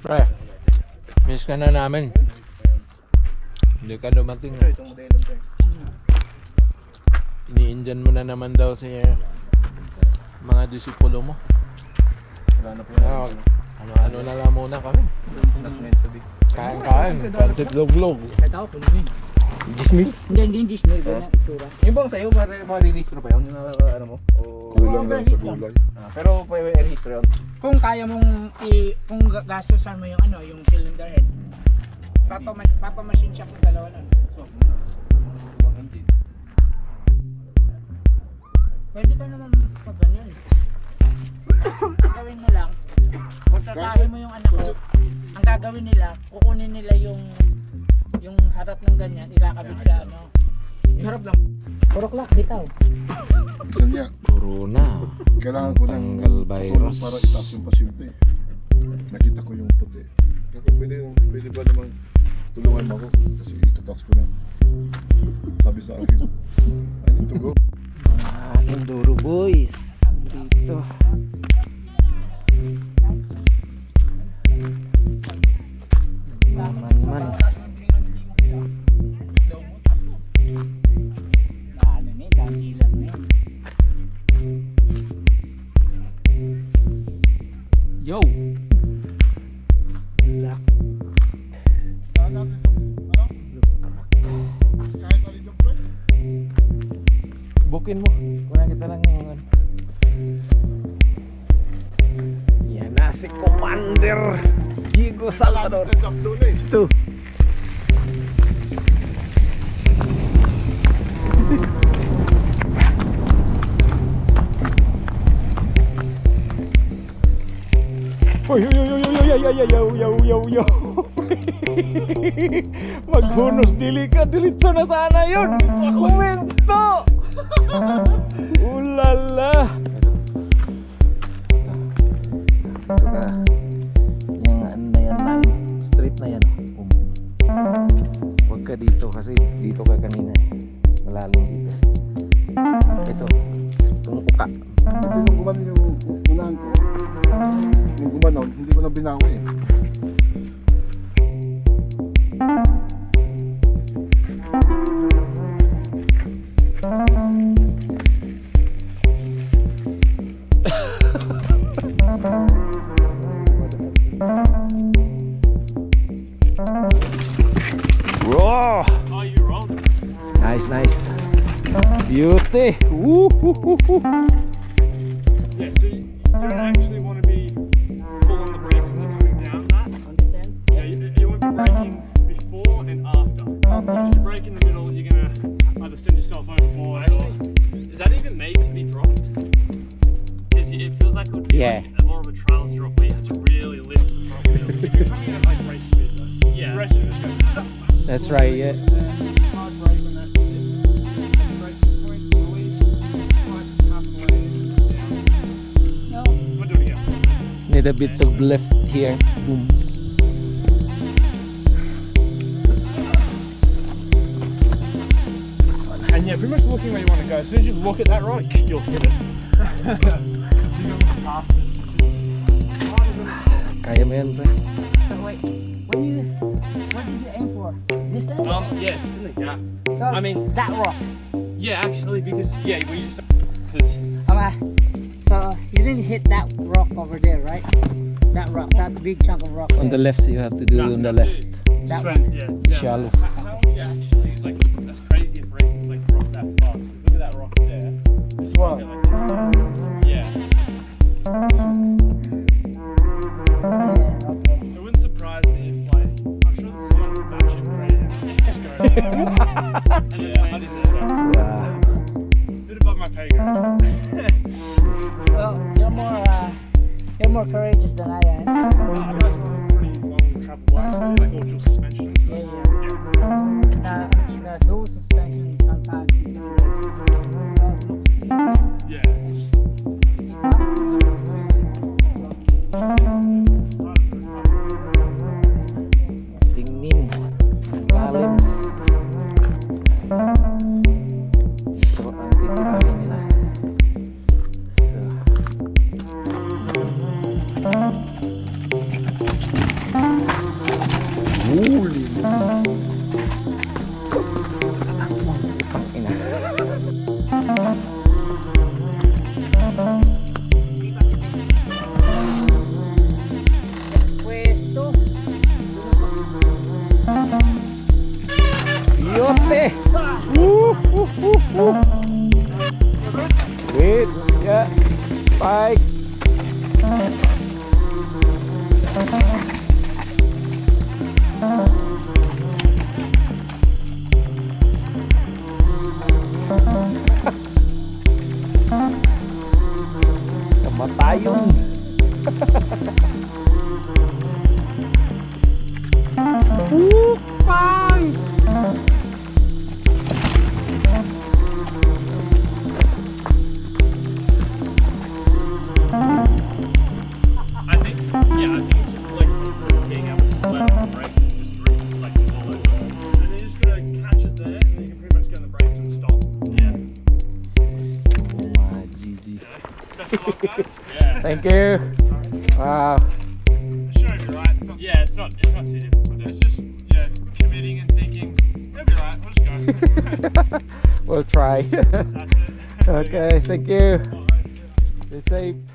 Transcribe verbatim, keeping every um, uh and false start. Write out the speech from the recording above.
Pre, miss ka na namin. Hindi ka dumating ha. Ini-Indian mo na naman daw si mga disipulo mo. Wala na po Ah, ano-ano na lang muna kami. Not meant to be. Kain-kain, pansit log-log. Kahit ako, punuhin. Gismil? Hindi, hindi yung Disney. Ganyan, itsura. Yung bang sa'yo, ma-re-registro pa yun? Yung uh, ano mo? O... Kulang lang sa gulay. Ah, pero pa yung registro yun? Kung kaya mong i... Kung gastusan mo yung ano, yung cylinder head. Papamas papamasin siya kung dalawa nun. So, pwede ka naman pag ganyan. Gagawin mo lang. Kontratahin mo yung anak ko. Ang gagawin nila, kukunin nila yung yung harap ng ganyan, ikakabit sa ano. Yung harap lang. Four o'clock, bitaw. Isa niya, Corona. kailangan ko ng Tanggal tulong virus. para itaas yung pasyente. Nakita ko yung puti. Kaya pwede, pwede ba naman tulungan mo ako? Kasi itataas ko na. Sabi sa akin, I need to go. Ah, Enduro boys. Dito. Man-man. Ano ni, dami lang na yun. Yo! Black. Bukin mo. Kunan kita lang yung ano. Yan na si Commander Diego Salvador. Ito. Uy, uy, uy, uy, uy, uy, uy, uy, uy, uy, uy. Maghunos dili ka, diretso na sana yun. Kumento. Ulala. Ito ka. Yung ano na yan, line. Straight na yan. Um. Huwag ka dito kasi dito ka kanina eh. Malalim dito. Ito. Tumuka. Kasi nung gumawa yung unahan ko, nung gumanaw, hindi ko na binawi eh. Raw. Oh, you're wrong. Nice, nice. Beauty. Woo, woo, woo, woo. Yeah, so you, you don't actually want to be pulling the brake when you're coming down that. Understand? Yeah, you, you want to be braking before and after. Okay. If you brake in the middle, you're going to either send yourself overboard or... Is that even made to be dropped? Because it feels like it would be Yeah. like a more of a trails drop where you have to really lift the front wheel. If you're coming at like race speed though. Yeah. The rest of it just goes... That's right, yeah. Hard brake when that's it. Brake point, release, right, half the way, down. No. We'll do it again. Need a bit of left here. Boom. And yeah, pretty much looking where you want to go. As soon as you look at that rock, you'll hit it. You're gonna look past it. Kaya mo yan, pre. So wait, what do you, what did you aim for? This thing? Um, yeah, it's in the gap. So, I mean, that rock. yeah, actually, because yeah, we used to, because Okay. So you didn't hit that rock over there, right? That rock, that big chunk of rock. On the there. left, you have to do no, on the that's left. it. That Just one. went, yeah, down. Shallow. How, how would you actually like? That's crazy if racing's like rock that fast. Look at that rock there. This one. Go like this. Yeah. Yeah, okay. It wouldn't surprise me if like I'm sure there's someone batshit crazy and just go and then land in there. Wow. Bit above my pay grade. Well, you're more, uh, you're more courageous than I am. Uh, I guys want a pretty long travel bike, so like all dual suspension. So, Yeah, yeah. Uh, the dual suspension sometimes is yeah. Tingning. Lalim. So, ang titirahin nila. So. Huli mo. Ang ina. Pwesto. Yote! Woo! Woo! Woo! Woo! Wait! Yeah! Spike! Kamatayon! Woo! Spike! I think, yeah, I think it's just like being able to let the brakes and just reach like all over. And then you're just gonna catch it there, and then you can pretty much go on the brakes and stop. Yeah. Wah, G G. Best of luck, guys. Yeah. Thank you! Wow! It should be right. It's not, yeah, it's not. It's not too difficult. It's just yeah, committing and thinking. It'll be right. We'll just go. We'll try. That's it. Okay, thank you. Alright, yeah. Be safe.